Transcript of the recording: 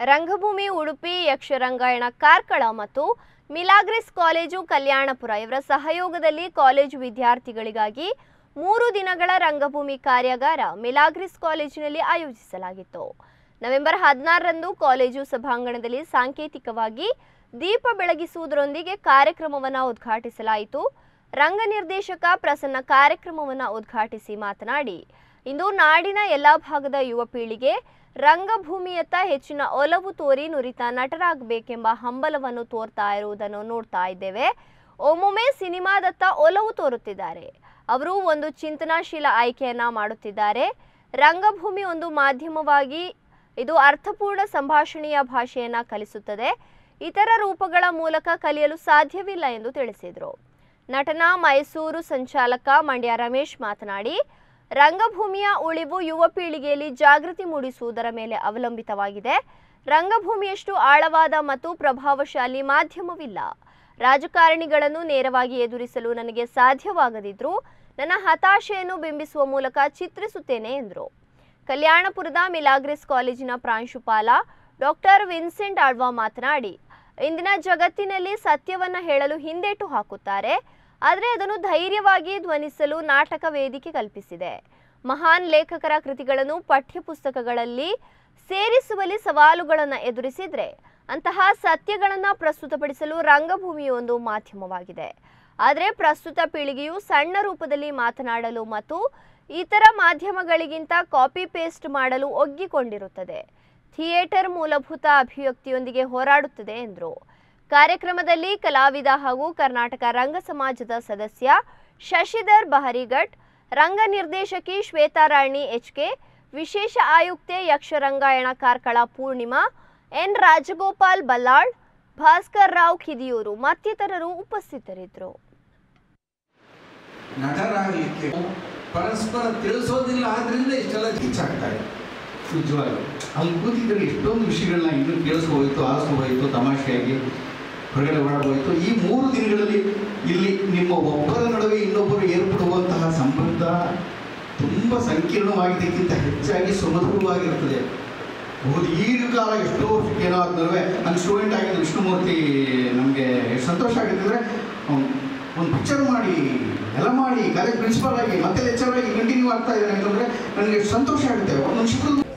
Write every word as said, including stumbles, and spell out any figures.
ರಂಗಭೂಮಿ ಉಡುಪಿ ಯಕ್ಷರಂಗಾಯಣ ಕಾರ್ಕಳ ಮತ್ತು ಮಿಲಾಗ್ರಿಸ್ ಕಾಲೇಜು ಕಲ್ಯಾಣಪುರ ಇವರ ಸಹಯೋಗದಲ್ಲಿ ಕಾಲೇಜು ವಿದ್ಯಾರ್ಥಿಗಳಿಗಾಗಿ ಮೂರು ದಿನಗಳ ರಂಗಭೂಮಿ ಕಾರ್ಯಾಗಾರ ಮಿಲಾಗ್ರಿಸ್ ಕಾಲೇಜಿನಲ್ಲಿ ಆಯೋಜಿಸಲಾಗಿತ್ತು. ನವೆಂಬರ್ ಹದಿನಾರರಂದು ಕಾಲೇಜು ಸಭಾಂಗಣದಲ್ಲಿ ಸಾಂಕೇತಿಕವಾಗಿ ದೀಪ ಬೆಳಗಿಸುವುದರೊಂದಿಗೆ ಕಾರ್ಯಕ್ರಮವನ್ನು ಉದ್ಘಾಟಿಸಲಾಯಿತು. ರಂಗ ನಿರ್ದೇಶಕ ಪ್ರಸನ್ನ ಕಾರ್ಯಕ್ರಮವನ್ನು ಉದ್ಘಾಟಿಸಿ ಮಾತನಾಡಿ, ಇಂದು ನಾಡಿನ ಎಲ್ಲ ಭಾಗದ ಯುವ ಪೀಳಿಗೆ ರಂಗಭೂಮಿಯತ್ತ ಹೆಚ್ಚಿನ ಒಲವು ತೋರಿ ನುರಿತ ನಟರಾಗಬೇಕೆಂಬ ಹಂಬಲವನ್ನು ತೋರ್ತಾ ಇರುವುದನ್ನು ನೋಡ್ತಾ ಇದ್ದೇವೆ. ಒಮ್ಮೊಮ್ಮೆ ಸಿನಿಮಾದತ್ತ ಒಲವು ತೋರುತ್ತಿದ್ದಾರೆ. ಅವರು ಒಂದು ಚಿಂತನಾಶೀಲ ಆಯ್ಕೆಯನ್ನ ಮಾಡುತ್ತಿದ್ದಾರೆ. ರಂಗಭೂಮಿ ಒಂದು ಮಾಧ್ಯಮವಾಗಿ ಇದು ಅರ್ಥಪೂರ್ಣ ಸಂಭಾಷಣೆಯ ಭಾಷೆಯನ್ನ ಕಲಿಸುತ್ತದೆ. ಇತರ ರೂಪಗಳ ಮೂಲಕ ಕಲಿಯಲು ಸಾಧ್ಯವಿಲ್ಲ ಎಂದು ತಿಳಿಸಿದರು. ನಟನ ಮೈಸೂರು ಸಂಚಾಲಕ ಮಂಡ್ಯ ರಮೇಶ್ ಮಾತನಾಡಿ, ರಂಗಭೂಮಿಯ ಉಳಿವು ಯುವ ಪೀಳಿಗೆಯಲ್ಲಿ ಜಾಗೃತಿ ಮೂಡಿಸುವುದರ ಮೇಲೆ ಅವಲಂಬಿತವಾಗಿದೆ. ರಂಗಭೂಮಿಯಷ್ಟು ಆಳವಾದ ಮತ್ತು ಪ್ರಭಾವಶಾಲಿ ಮಾಧ್ಯಮವಿಲ್ಲ. ರಾಜಕಾರಣಿಗಳನ್ನು ನೇರವಾಗಿ ಎದುರಿಸಲು ನನಗೆ ಸಾಧ್ಯವಾಗದಿದ್ರೂ ನನ್ನ ಹತಾಶೆಯನ್ನು ಬಿಂಬಿಸುವ ಮೂಲಕ ಚಿತ್ರಿಸುತ್ತೇನೆ ಎಂದರು. ಕಲ್ಯಾಣಪುರದ ಮಿಲಾಗ್ರಿಸ್ ಕಾಲೇಜಿನ ಪ್ರಾಂಶುಪಾಲ ಡಾಕ್ಟರ್ ವಿನ್ಸೆಂಟ್ ಆಳ್ವಾ ಮಾತನಾಡಿ, ಇಂದಿನ ಜಗತ್ತಿನಲ್ಲಿ ಸತ್ಯವನ್ನ ಹೇಳಲು ಹಿಂದೇಟು ಹಾಕುತ್ತಾರೆ. ಆದರೆ ಅದನ್ನು ಧೈರ್ಯವಾಗಿ ಧ್ವನಿಸಲು ನಾಟಕ ವೇದಿಕೆ ಕಲ್ಪಿಸಿದೆ. ಮಹಾನ್ ಲೇಖಕರ ಕೃತಿಗಳನ್ನು ಪಠ್ಯಪುಸ್ತಕಗಳಲ್ಲಿ ಸೇರಿಸುವಲ್ಲಿ ಸವಾಲುಗಳನ್ನು ಎದುರಿಸಿದ್ರೆ ಅಂತಹ ಸತ್ಯಗಳನ್ನು ಪ್ರಸ್ತುತಪಡಿಸಲು ರಂಗಭೂಮಿಯು ಒಂದು ಮಾಧ್ಯಮವಾಗಿದೆ. ಆದರೆ ಪ್ರಸ್ತುತ ಪೀಳಿಗೆಯು ಸಣ್ಣ ರೂಪದಲ್ಲಿ ಮಾತನಾಡಲು ಮತ್ತು ಇತರ ಮಾಧ್ಯಮಗಳಿಗಿಂತ ಕಾಪಿ ಪೇಸ್ಟ್ ಮಾಡಲು ಒಗ್ಗಿಕೊಂಡಿರುತ್ತದೆ. ಥಿಯೇಟರ್ ಮೂಲಭೂತ ಅಭಿವ್ಯಕ್ತಿಯೊಂದಿಗೆ ಹೋರಾಡುತ್ತದೆ ಎಂದರು. ಕಾರ್ಯಕ್ರಮದಲ್ಲಿ ಕಲಾವಿದ ಹಾಗೂ ಕರ್ನಾಟಕ ರಂಗ ಸಮಾಜದ ಸದಸ್ಯ ಶಶಿಧರ್ ಬಹರಿಘಟ್, ರಂಗ ನಿರ್ದೇಶಕಿ ಶ್ವೇತಾರಾಣಿ ಎಚ್ಕೆ, ವಿಶೇಷ ಆಯುಕ್ತೆ ಯಕ್ಷರಂಗಾಯಣ ಕಾರ್ಕಳ ಪೂರ್ಣಿಮಾ, ಎನ್ ರಾಜಗೋಪಾಲ್ ಬಲ್ಲಾಳ್, ಭಾಸ್ಕರ್ ರಾವ್ ಕಿದಿಯೂರು ಮತ್ತಿತರರು ಉಪಸ್ಥಿತರಿದ್ದರು. ನಟರಾಗಲಿಕ್ಕೆ ಪರಸ್ಪರ ತಿಳಿಸೋದಿಲ್ಲ, ಆದ್ರಿಂದ ಇಷ್ಟೆಲ್ಲ ಹೆಚ್ಚಾಗ್ತಾ ಇದೆ. ನಿಜವಾಗ್ಲೂ ಅಲ್ಲಿ ಕೂತಿದ್ರೆ ಎಷ್ಟೊಂದು ವಿಷಯಗಳನ್ನ ಇನ್ನೂ ಕೇಳಿಸ್ಕೋಬೋಯಿತು, ಆಲಿಸ್ಕೋಬೋಯಿತು, ತಮಾಷೆಯಾಗಿ ಹೊರಗಡೆ ಓಡಾಡಬೋಯಿತು. ಈ ಮೂರು ದಿನಗಳಲ್ಲಿ ಇಲ್ಲಿ ನಿಮ್ಮ ಒಬ್ಬರ ನಡುವೆ ಇನ್ನೊಬ್ಬರು ಏರ್ಪಡುವಂತಹ ಸಂಬಂಧ ತುಂಬ ಸಂಕೀರ್ಣವಾಗಿದ್ದಕ್ಕಿಂತ ಹೆಚ್ಚಾಗಿ ಸುಮಧುರವಾಗಿರ್ತದೆ. ಬಹು ದೀರ್ಘಕಾಲ ಎಷ್ಟೋ ಏನೋ ಆದ್ಮೇಲೆ ನನ್ನ ಸ್ಟೂಡೆಂಟ್ ಆಗಿದ್ದು ವಿಷ್ಣುಮೂರ್ತಿ ನಮಗೆ ಎಷ್ಟು ಸಂತೋಷ ಆಗುತ್ತೆ ಅಂದರೆ, ಒಂದು ಪಿಕ್ಚರ್ ಮಾಡಿ ಎಲ್ಲ ಮಾಡಿ ಕಾಲೇಜ್ ಪ್ರಿನ್ಸಿಪಾಲ್ ಆಗಿ ಮತ್ತೆ ಲೆಕ್ಚರ್ ಆಗಿ ಕಂಟಿನ್ಯೂ ಆಗ್ತಾ ಇದ್ದಾರೆ ಅಂತಂದರೆ ನನಗೆ ಎಷ್ಟು ಸಂತೋಷ ಆಗುತ್ತೆ. ಒಂದೊಂದು ಶಿಕ್ಷಣ